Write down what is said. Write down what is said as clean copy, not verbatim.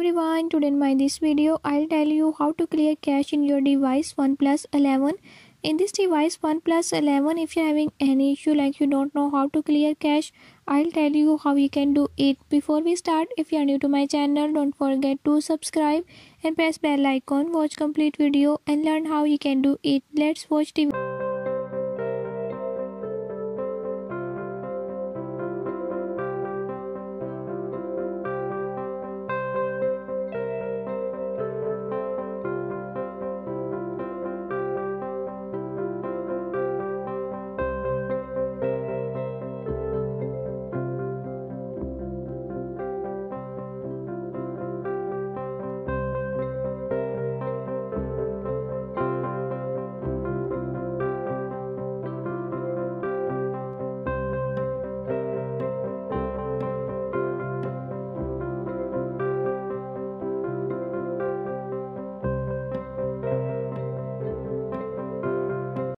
everyone, today in my this video I'll tell you how to clear cache in your device OnePlus 11. In this device OnePlus 11, if you're having any issue like you don't know how to clear cache, I'll tell you how you can do it. Before we start, if you are new to my channel, don't forget to subscribe and press bell icon. Watch complete video and learn how you can do it. Let's watch the